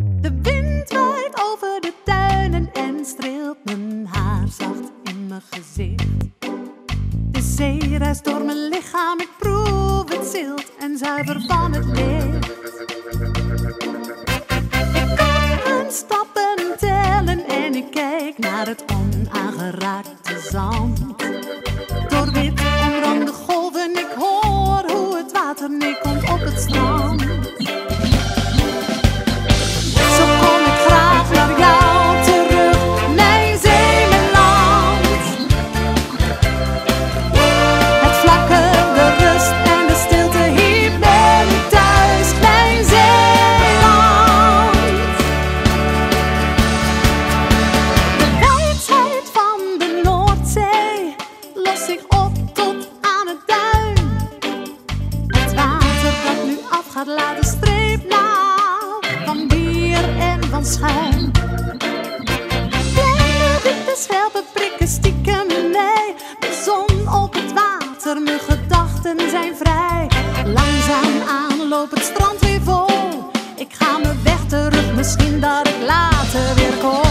De wind waait over de tuinen en streelt mijn haar zacht in mijn gezicht. De zee reist door mijn lichaam, ik proef het zilt en zuiver van het licht. Ik kan mijn stappen tellen en ik kijk naar het onaangeraakte zand. Door wit omrande golven, ik hoor hoe het water neerkomt op het strand. Zo kom ik graag naar jou terug, mijn zee, mijn land. Het vlakke, de rust en de stilte, hier ben ik thuis, mijn Zeeland. De wijsheid van de Noordzee los ik op tot aan het duin. Het water dat nu afgaat laat een streep na van bier en van schuim. Kleine witte schelpen prikken stiekem mee. De zon op het water, mijn gedachten zijn vrij. Langzaam aan loopt het strand weer vol. Ik ga mijn weg terug, misschien dat ik later weer kom.